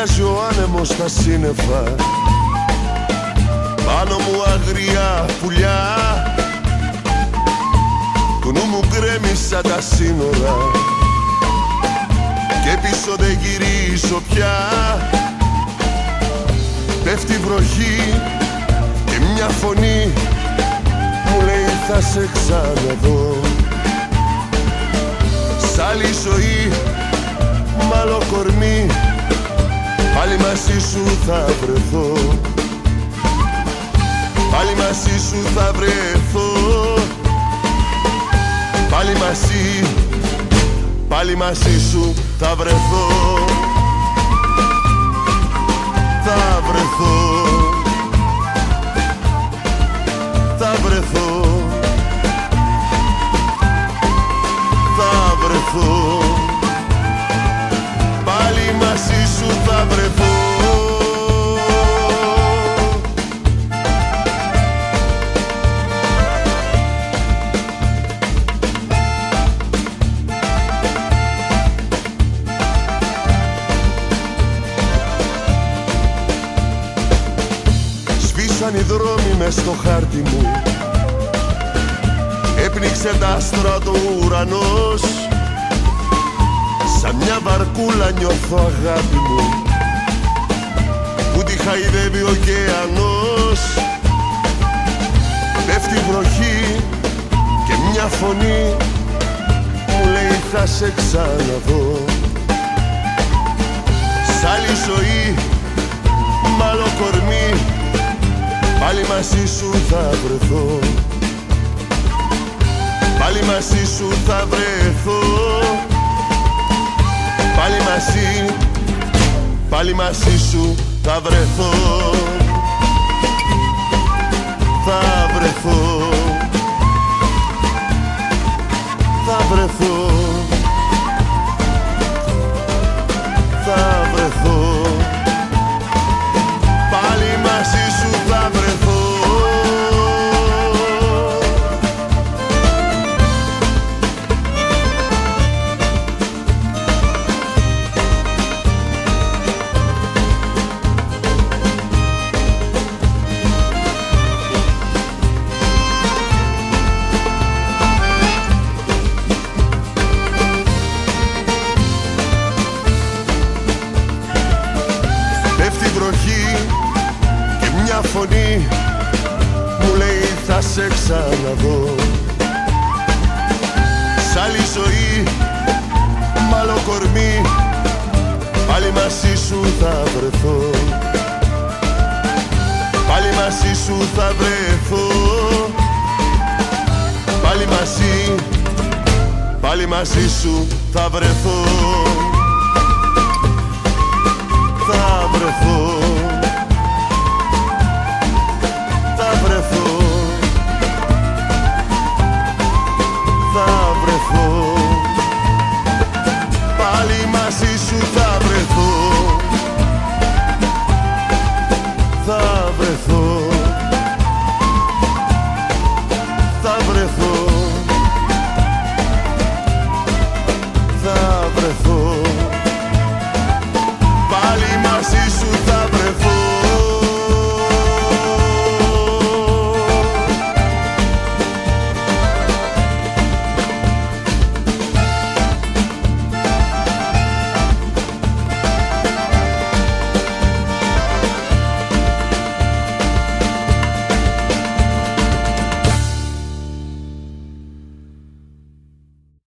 Πλησιάζει ο άνεμος στα σύννεφα, πάνω μου αγριά πουλιά, το νου μου γκρέμισαν τα σύνορα και πίσω δεν γυρίσω πια. Πέφτει βροχή και μια φωνή μου λέει θα σε ξαναδώ. Σ' άλλη ζωή, μ' άλλο κορμί, πάλι μαζί σου θα βρεθώ. Πάλι μαζί σου θα βρεθώ. Πάλι μαζί σου θα βρεθώ. Θα βρεθώ. Θα βρεθώ. Θα βρεθώ. Πάλι μαζί σου θα βρεθώ. Σβήσαν οι δρόμοι μες στο χάρτη μου, έπνιξε τα άστρα το ουρανός. Σαν μια βαρκούλα νιώθω αγάπη μου, που τη χαϊδεύει ο ωκεανός. Πέφτει βροχή και μια φωνή μου λέει θα σε ξαναδώ. Σ' άλλη ζωή, μ' άλλο κορμί, πάλι μαζί σου θα βρεθώ. Πάλι μαζί σου θα βρεθώ. Πάλι μαζί σου θα βρεθώ. Θα βρεθώ. Θα βρεθώ. Θα βρεθώ. Πάλι μαζί σου θα βρεθώ. Πέφτει βροχή και μια φωνή μου λέει θα σε ξαναδώ. Σ' άλλη ζωή, μ' άλλο κορμί, πάλι μαζί σου θα βρεθώ. Πάλι μαζί σου θα βρεθώ. Πάλι μαζί σου θα βρεθώ. Θα βρεθώ.